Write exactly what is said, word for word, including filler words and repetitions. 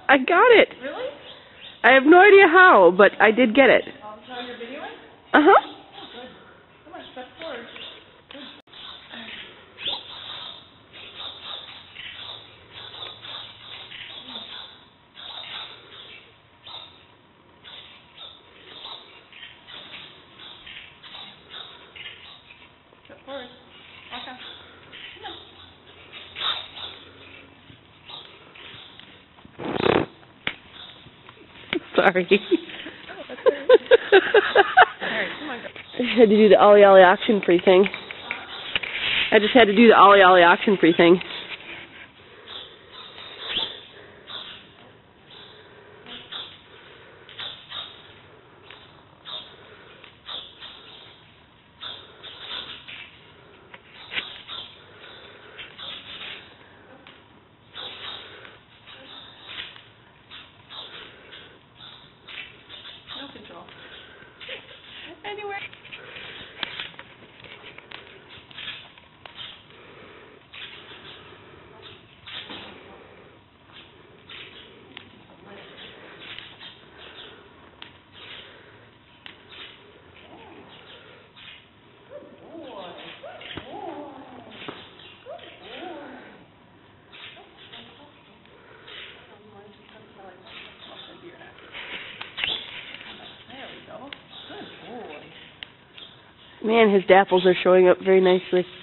I got it. Really? I have no idea how, but I did get it. Um, so you're videoing? Uh-huh. Oh, good. Come on, step forward. Good. Step forward. Walk out. Come on. Sorry. Oh, that's all right. All right, come on, go. I had to do the Ollie Ollie auction free thing. I just had to do the Ollie Ollie auction free thing. No control. Anywhere. Man, his dapples are showing up very nicely.